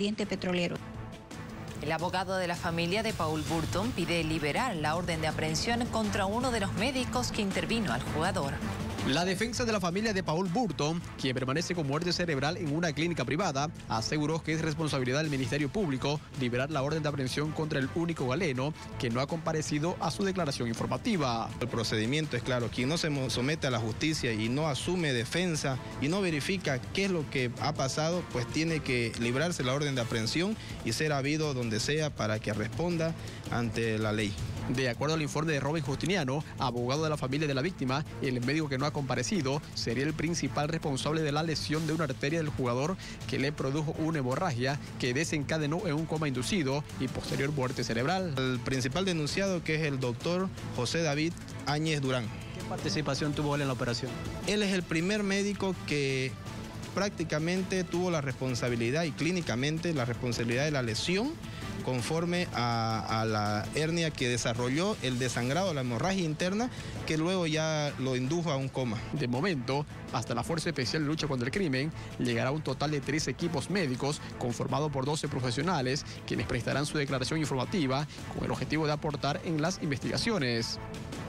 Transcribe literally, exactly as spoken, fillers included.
expediente petrolero. El abogado de la familia de Paul Burton pide liberar la orden de aprehensión contra uno de los médicos que intervino al jugador. La defensa de la familia de Paul Burton, quien permanece con muerte cerebral en una clínica privada, aseguró que es responsabilidad del Ministerio Público liberar la orden de aprehensión contra el único galeno que no ha comparecido a su declaración informativa. El procedimiento es claro, quien no se somete a la justicia y no asume defensa y no verifica qué es lo que ha pasado, pues tiene que librarse la orden de aprehensión y ser habido donde sea para que responda ante la ley. De acuerdo al informe de Robin Justiniano, abogado de la familia de la víctima, el médico que no ha comparecido sería el principal responsable de la lesión de una arteria del jugador que le produjo una hemorragia que desencadenó en un coma inducido y posterior muerte cerebral. El principal denunciado, que es el doctor José David Áñez Durán. ¿Qué participación tuvo él en la operación? Él es el primer médico que prácticamente tuvo la responsabilidad y clínicamente la responsabilidad de la lesión conforme a, a la hernia que desarrolló, el desangrado, la hemorragia interna, que luego ya lo indujo a un coma. De momento, hasta la Fuerza Especial de Lucha contra el Crimen, llegará un total de tres equipos médicos conformados por doce profesionales, quienes prestarán su declaración informativa con el objetivo de aportar en las investigaciones.